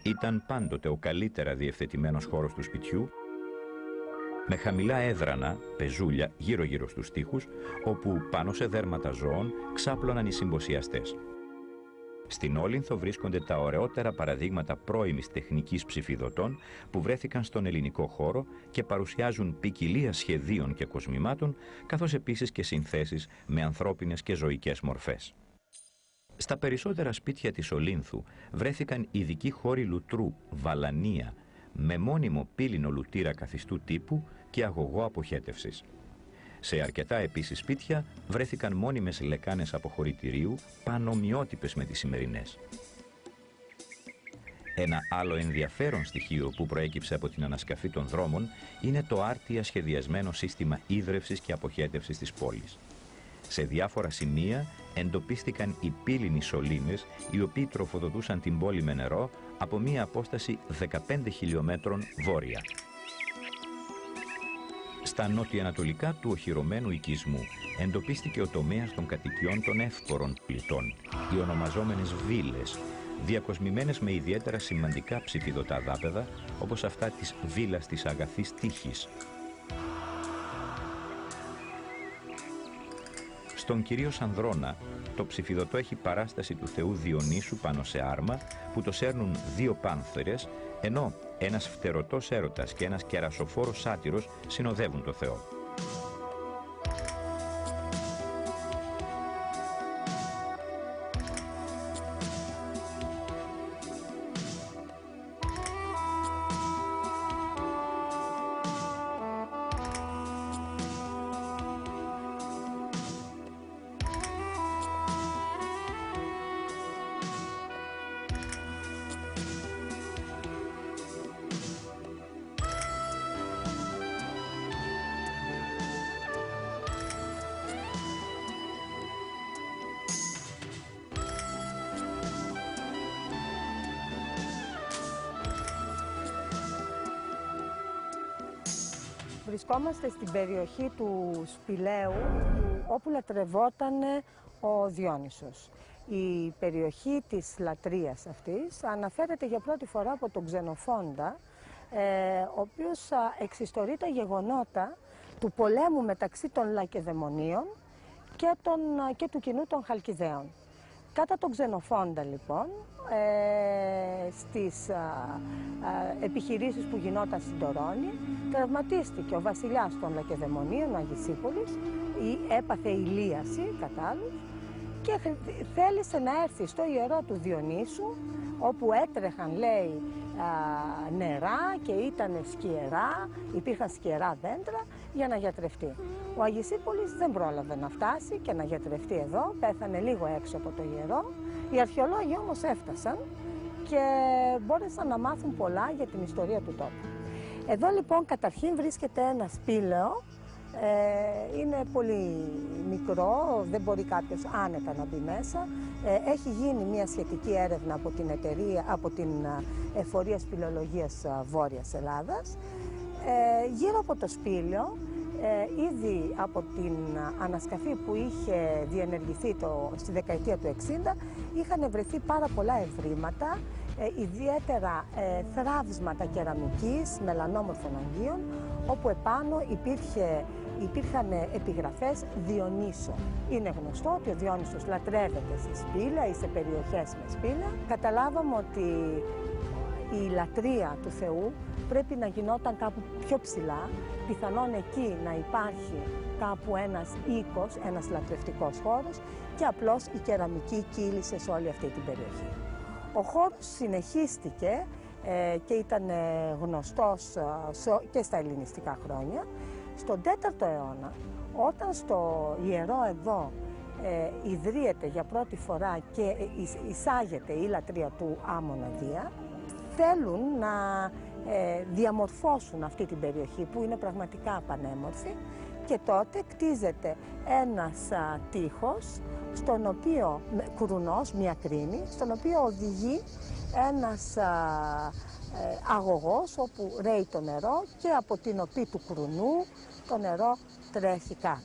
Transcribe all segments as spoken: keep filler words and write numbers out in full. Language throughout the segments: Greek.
Ήταν πάντοτε ο καλύτερα διευθετημένος χώρος του σπιτιού, με χαμηλά έδρανα, πεζούλια, γύρω-γύρω στους τοίχους, όπου πάνω σε δέρματα ζώων ξάπλωναν οι συμποσιαστές. Στην Όλυνθο βρίσκονται τα ωραιότερα παραδείγματα πρώιμης τεχνικής ψηφιδωτών που βρέθηκαν στον ελληνικό χώρο και παρουσιάζουν ποικιλία σχεδίων και κοσμημάτων, καθώς επίσης και συνθέσεις με ανθρώπινες και ζωικές μορφές. Στα περισσότερα σπίτια της Ολύνθου βρέθηκαν ειδικοί χώροι λουτρού, βαλανία, με μόνιμο πύληνο λουτήρα καθιστού τύπου και αγωγό αποχέτευσης. Σε αρκετά επίσης σπίτια βρέθηκαν μόνιμες λεκάνες αποχωρητηρίου, πανομοιότυπες με τις σημερινές. Ένα άλλο ενδιαφέρον στοιχείο που προέκυψε από την ανασκαφή των δρόμων είναι το άρτια σχεδιασμένο σύστημα ίδρευσης και αποχέτευσης της πόλης. Σε διάφορα σημεία εντοπίστηκαν οι πύληνοι σωλήνες, οι οποίοι τροφοδοτούσαν την πόλη με νερό από μία απόσταση δεκαπέντε χιλιόμετρων βόρεια. Στα νότια-ανατολικά του οχυρωμένου οικισμού εντοπίστηκε ο τομέας των κατοικιών των εύπορων πλητών, οι ονομαζόμενες βίλες, διακοσμημένες με ιδιαίτερα σημαντικά ψηφιδωτά δάπεδα, όπως αυτά της βίλας της Αγαθής Τύχης. Στον κυρίως Ανδρώνα, το ψηφιδωτό έχει παράσταση του θεού Διονύσου πάνω σε άρμα που το σέρνουν δύο πάνθερες, ενώ ένας φτερωτός έρωτας και ένας κερασοφόρος σάτυρος συνοδεύουν το θεό. Βρισκόμαστε στην περιοχή του Σπηλαίου, όπου λατρευόταν ο Διόνυσος. Η περιοχή της λατρείας αυτής αναφέρεται για πρώτη φορά από τον Ξενοφόντα, ο οποίος εξιστορεί τα γεγονότα του πολέμου μεταξύ των Λακεδαιμονίων και, των, και του κοινού των Χαλκιδαίων. Κατά τον Ξενοφόντα, λοιπόν, ε, στις α, α, επιχειρήσεις που γινόταν στην Τωρώνη, τραυματίστηκε ο βασιλιάς των Λακεδαιμονίων, ο Αγισίπολης, ή έπαθε ηλίαση κατά άλλους, και θέλησε να έρθει στο ιερό του Διονύσου, όπου έτρεχαν, λέει, α, νερά και ήταν σκιερά, υπήρχαν σκιερά δέντρα, για να γιατρευτεί. Ο Αγισίπολης δεν πρόλαβε να φτάσει και να γιατρευτεί εδώ, πέθανε λίγο έξω από το ιερό. Οι αρχαιολόγοι όμως έφτασαν και μπόρεσαν να μάθουν πολλά για την ιστορία του τόπου. Εδώ λοιπόν καταρχήν βρίσκεται ένα σπήλαιο, ε, είναι πολύ μικρό, δεν μπορεί κάποιος άνετα να μπει μέσα. Ε, έχει γίνει μια σχετική έρευνα από την εταιρεία, από την Εφορία Σπηλαιολογίας Βόρειας Ελλάδας. Ε, γύρω από το σπήλαιο, Ε, ήδη από την ανασκαφή που είχε διενεργηθεί το, στη δεκαετία του εξήντα, είχαν βρεθεί πάρα πολλά ευρήματα, ε, ιδιαίτερα ε, θράβσματα κεραμικής μελανόμορφων αγγείων, όπου επάνω υπήρχε, υπήρχαν επιγραφές Διονύσο. Είναι γνωστό ότι ο Διόνυσος λατρεύεται σε σπήλαια ή σε περιοχές με σπήλαια. Καταλάβαμε ότι η λατρεία του Θεού πρέπει να γινόταν κάπου πιο ψηλά, πιθανόν εκεί να υπάρχει κάπου ένας οίκος, ένας λατρευτικός χώρος, και απλώς η κεραμική κύλησε σε όλη αυτή την περιοχή. Ο χώρος συνεχίστηκε ε, και ήταν γνωστός ε, και στα ελληνιστικά χρόνια. Στον τέταρτο αιώνα, όταν στο ιερό εδώ ε, ιδρύεται για πρώτη φορά και εισάγεται η λατρεία του Άμμονα Δία, θέλουν να ε, διαμορφώσουν αυτή την περιοχή που είναι πραγματικά πανέμορφη, και τότε κτίζεται ένας α, τείχος, στον οποίο, κουρουνός, μια κρίνη, στον οποίο οδηγεί ένας α, ε, αγωγός όπου ρέει το νερό και από την οπή του κουρουνού το νερό τρέχει κάτω.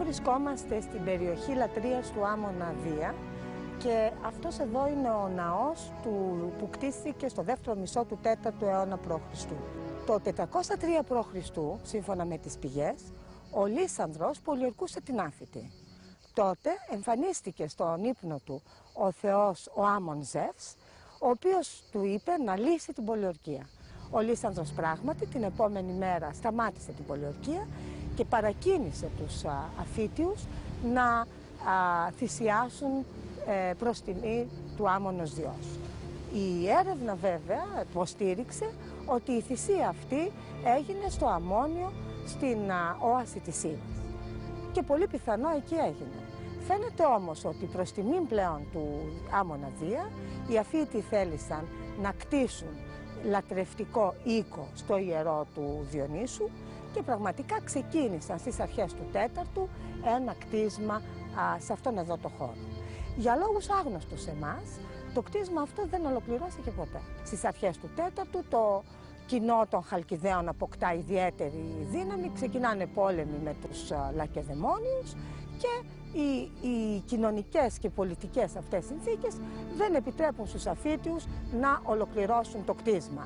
βρισκόμαστε στην περιοχή λατρείας του Άμμονα Δία και αυτός εδώ είναι ο ναός του, που κτίστηκε στο δεύτερο μισό του τέταρτου αιώνα π.Χ. Το τετρακόσια τρία π.Χ., σύμφωνα με τις πηγές, ο Λύσανδρος πολιορκούσε την Άφητη. Τότε εμφανίστηκε στον ύπνο του ο θεός ο Άμμον Ζεύς, ο οποίος του είπε να λύσει την πολιορκία. Ο Λύσανδρος πράγματι την επόμενη μέρα σταμάτησε την πολιορκία και παρακίνησε τους α, Αφήτιους να α, θυσιάσουν ε, προς τιμή του Άμμονος Διός. Η έρευνα βέβαια υποστήριξε ότι η θυσία αυτή έγινε στο Αμμόνιο στην α, όαση της Ήλας. Και πολύ πιθανό εκεί έγινε. Φαίνεται όμως ότι προς τιμήν πλέον του Άμμονα Δία οι Αφήτιοι θέλησαν να κτίσουν λατρευτικό οίκο στο ιερό του Διονύσου και πραγματικά ξεκίνησαν στις αρχές του τέταρτου ένα κτίσμα α, σε αυτόν εδώ το χώρο. Για λόγους άγνωστους σε εμάς, το κτίσμα αυτό δεν ολοκληρώθηκε ποτέ. Στις αρχές του τέταρτου το κοινό των Χαλκιδαίων αποκτά ιδιαίτερη δύναμη, ξεκινάνε πόλεμοι με τους α, Λακεδαιμόνιους και οι, οι κοινωνικές και πολιτικές αυτές συνθήκες δεν επιτρέπουν στους Αφήτιους να ολοκληρώσουν το κτίσμα.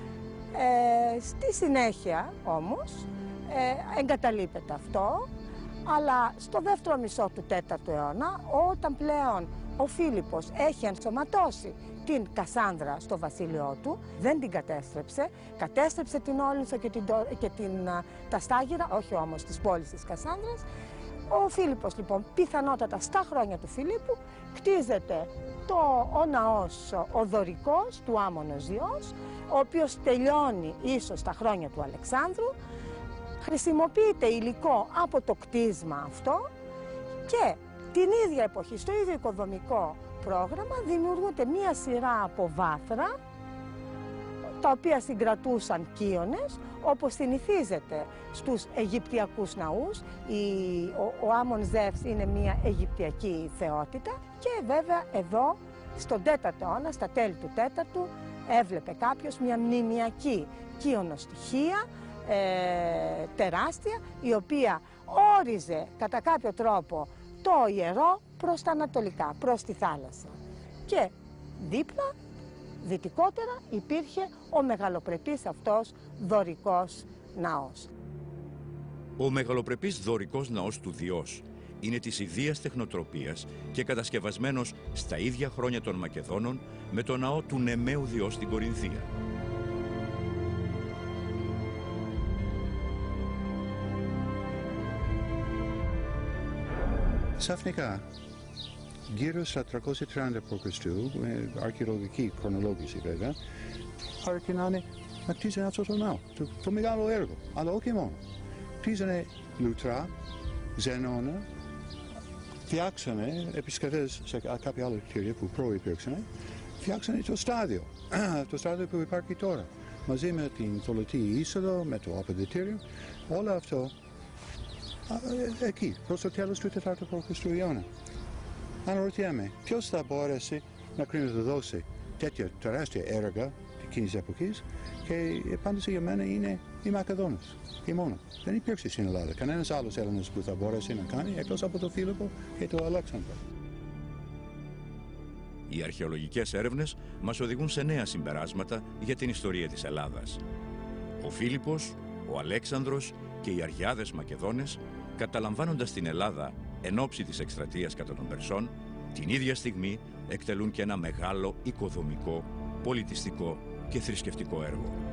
Ε, στη συνέχεια όμως ε, εγκαταλείπεται αυτό, αλλά στο δεύτερο μισό του τέταρτου αιώνα, όταν πλέον ο Φίλιππος έχει ενσωματώσει την Κασάνδρα στο βασίλειό του, δεν την κατέστρεψε, κατέστρεψε την Όλυνθο και, την, και την, τα Στάγυρα, όχι όμως τις πόλεις της Κασάνδρας. Ο Φίλιππος λοιπόν πιθανότατα στα χρόνια του Φιλίππου κτίζεται το, ο ναός ο δωρικός του Άμμονος Διός, ο οποίος τελειώνει ίσως στα χρόνια του Αλεξάνδρου, χρησιμοποιείται υλικό από το κτίσμα αυτό και την ίδια εποχή, στο ίδιο οικοδομικό πρόγραμμα, δημιουργούνται μία σειρά από βάθρα, τα οποία συγκρατούσαν κύονες, όπως συνηθίζεται στους Αιγυπτιακούς ναούς. Η, ο, ο Άμμον Ζεύς είναι μία Αιγυπτιακή θεότητα και βέβαια εδώ στον τέταρτο αιώνα, στα τέλη του τέταρτου, έβλεπε κάποιος μία μνημιακή κύονοστοιχεία, ε, τεράστια, η οποία όριζε κατά κάποιο τρόπο το ιερό προς τα ανατολικά, προς τη θάλασσα. Και δίπλα, δυτικότερα, υπήρχε ο μεγαλοπρεπής αυτός δωρικός ναός. Ο μεγαλοπρεπής δωρικός ναός του Διός είναι της ιδίας τεχνοτροπίας και κατασκευασμένος στα ίδια χρόνια των Μακεδόνων με το ναό του Νεμαίου Διός στην Κορινθία. Ξαφνικά, γύρω στα τριακόσια τριάντα π.Χ., με αρχαιολογική χρονολόγηση βέβαια, αρχινάνε να κτίζανε αυτό το ναό, το, το μεγάλο έργο, αλλά όχι μόνο. Κτίζανε λουτρά, ζενώνα, φτιάξανε επισκευές σε κάποια άλλα κτίρια που προϋπήρξαν, φτιάξανε το στάδιο, το στάδιο που υπάρχει τώρα, μαζί με την θολωτή είσοδο, με το αποδυτήριο, όλο αυτό εκεί, προς το τέλος του τέταρτου π.Χ. αιώνα. Αναρωτιέμαι, ποιος θα μπορέσει να χρηματοδώσει τέτοια τεράστια έργα εκείνης εποχής, και η απάντηση για μένα είναι οι Μακεδόνες. Και μόνο. Δεν υπήρξε στην Ελλάδα κανένας άλλος Έλληνας που θα μπορέσει να κάνει εκτός από τον Φίλιππο και τον Αλέξανδρο. Οι αρχαιολογικές έρευνες μας οδηγούν σε νέα συμπεράσματα για την ιστορία της Ελλάδας. Ο Φίλιππος, ο Αλέξανδρος και οι αρχαιάδες Μακεδόνες, καταλαμβάνοντας την Ελλάδα εν ώψη της εκστρατείας κατά των Περσών, την ίδια στιγμή εκτελούν και ένα μεγάλο οικοδομικό, πολιτιστικό και θρησκευτικό έργο.